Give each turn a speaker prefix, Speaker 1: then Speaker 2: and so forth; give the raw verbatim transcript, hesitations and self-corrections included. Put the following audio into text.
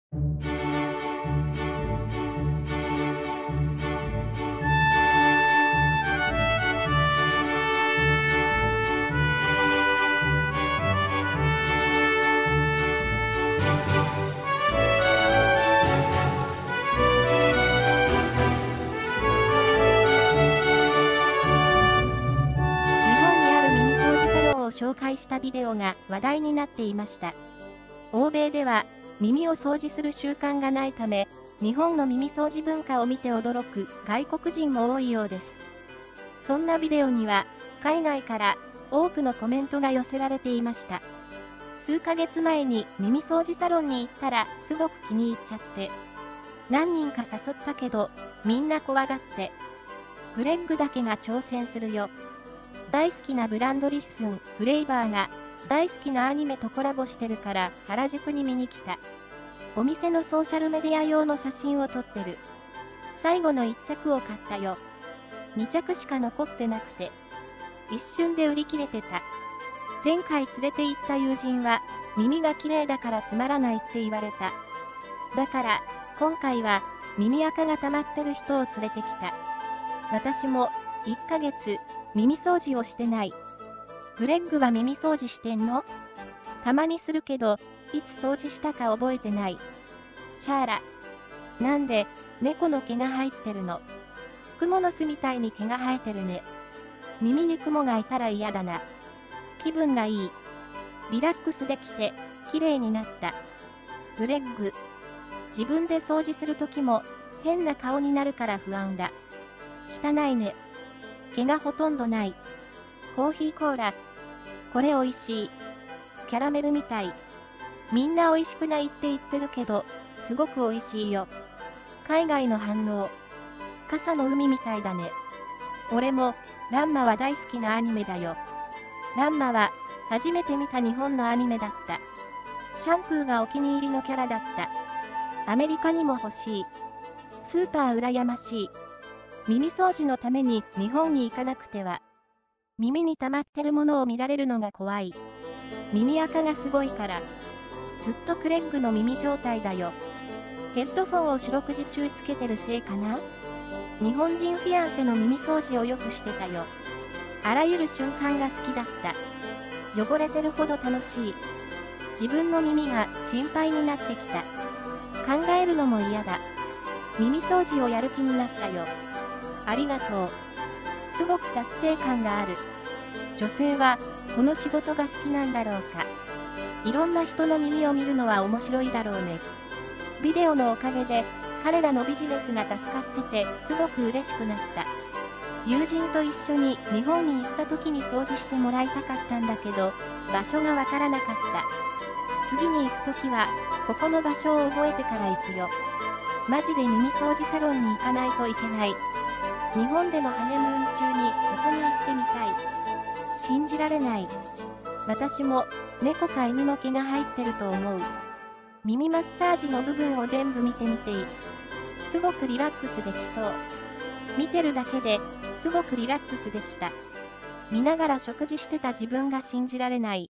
Speaker 1: 紹介したビデオが話題になっていました。欧米では耳を掃除する習慣がないため、日本の耳掃除文化を見て驚く外国人も多いようです。そんなビデオには、海外から多くのコメントが寄せられていました。数ヶ月前に耳掃除サロンに行ったらすごく気に入っちゃって、何人か誘ったけど、みんな怖がって、グレッグだけが挑戦するよ。大好きなブランドリッスン、フレイバーが大好きなアニメとコラボしてるから原宿に見に来た。お店のソーシャルメディア用の写真を撮ってる。最後のいっ着を買ったよ。に着しか残ってなくて。一瞬で売り切れてた。前回連れて行った友人は耳が綺麗だからつまらないって言われた。だから今回は耳垢が溜まってる人を連れてきた。私もいっかげつ耳掃除をしてない。グレッグは耳掃除してんの？たまにするけど、いつ掃除したか覚えてない。シャーラ。なんで、猫の毛が入ってるの？クモの巣みたいに毛が生えてるね。耳にクモがいたら嫌だな。気分がいい。リラックスできて、綺麗になった。グレッグ。自分で掃除するときも、変な顔になるから不安だ。汚いね。毛がほとんどない。コーヒーコーラ。これ美味しい。キャラメルみたい。みんな美味しくないって言ってるけど、すごく美味しいよ。海外の反応。傘の海みたいだね。俺も、ランマは大好きなアニメだよ。ランマは、初めて見た日本のアニメだった。シャンプーがお気に入りのキャラだった。アメリカにも欲しい。スーパー羨ましい。耳掃除のために日本に行かなくては。耳に溜まってるものを見られるのが怖い。耳垢がすごいから。ずっとクレッグの耳状態だよ。ヘッドフォンを四六時中つけてるせいかな？日本人フィアンセの耳掃除をよくしてたよ。あらゆる瞬間が好きだった。汚れてるほど楽しい。自分の耳が心配になってきた。考えるのも嫌だ。耳掃除をやる気になったよ。ありがとう。すごく達成感がある。女性はこの仕事が好きなんだろうか。いろんな人の耳を見るのは面白いだろうね。ビデオのおかげで彼らのビジネスが助かっててすごく嬉しくなった。友人と一緒に日本に行った時に掃除してもらいたかったんだけど、場所がわからなかった。次に行く時はここの場所を覚えてから行くよ。マジで耳掃除サロンに行かないといけない。日本でのハネムーン中にここに行ってみたい。信じられない。私も猫か犬の毛が入ってると思う。耳マッサージの部分を全部見てみていい。すごくリラックスできそう。見てるだけですごくリラックスできた。見ながら食事してた自分が信じられない。